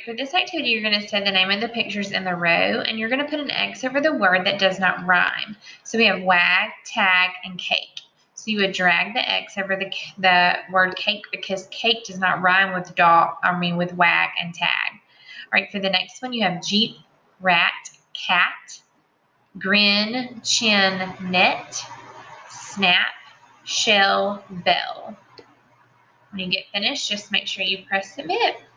for this activity, you're going to say the name of the pictures in the row, and you're going to put an X over the word that does not rhyme. So we have wag, tag, and cake. So you would drag the X over the word cake because cake does not rhyme with with wag and tag. All right, for the next one, you have Jeep, rat, cat, grin, chin, net, snap, shell, bell. When you get finished, just make sure you press submit.